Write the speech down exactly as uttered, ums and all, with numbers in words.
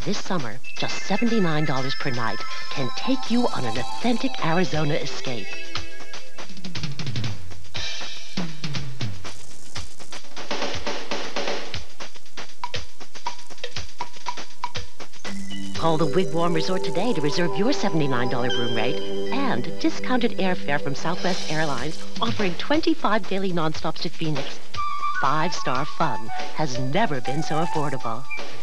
This summer, just seventy-nine dollars per night can take you on an authentic Arizona escape. Call the Wigwam Resort today to reserve your seventy-nine dollars room rate and discounted airfare from Southwest Airlines offering twenty-five daily nonstops to Phoenix. Five-star fun has never been so affordable.